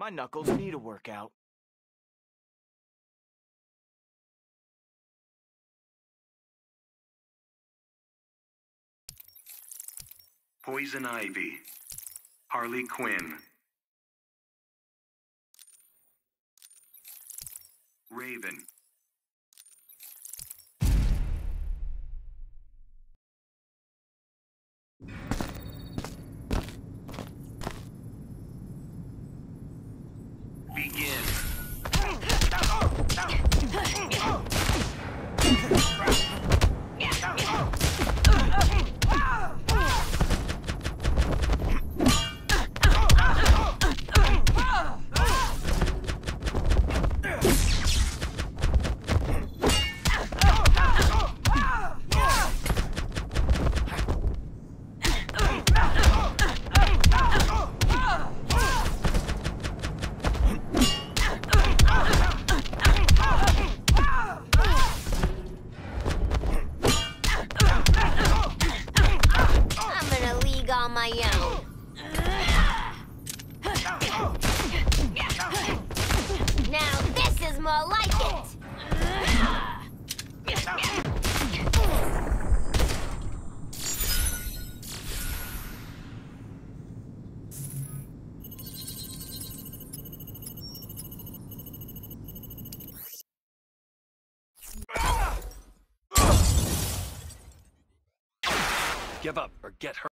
My knuckles need a workout. Poison Ivy. Harley Quinn. Raven. Begin. On my own. Now this is more like it. Give up or get hurt.